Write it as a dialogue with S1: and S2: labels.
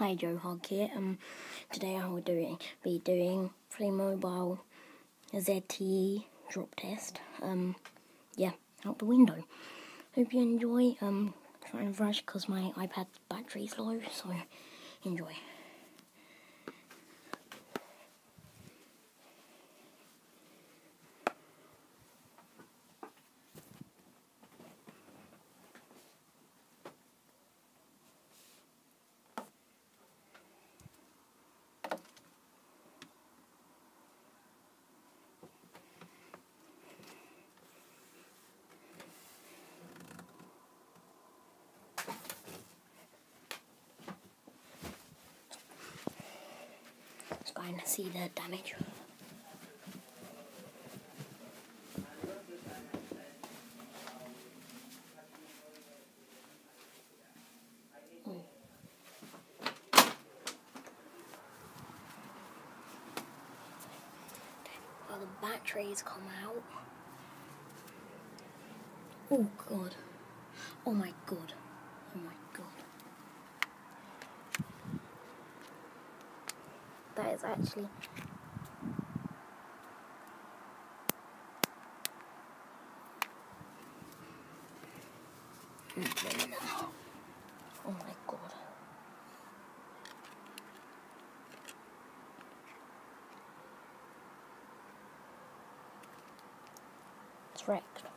S1: Hi, Joe Hogg here. Today I will be doing Playmobil ZTE drop test. Yeah, out the window. Hope you enjoy. Trying to rush because my iPad's battery's low, so enjoy. Let's go and see the damage. Well, the batteries come out. Oh god. Oh my god. Oh my god. That is actually... Oh my god. It's wrecked.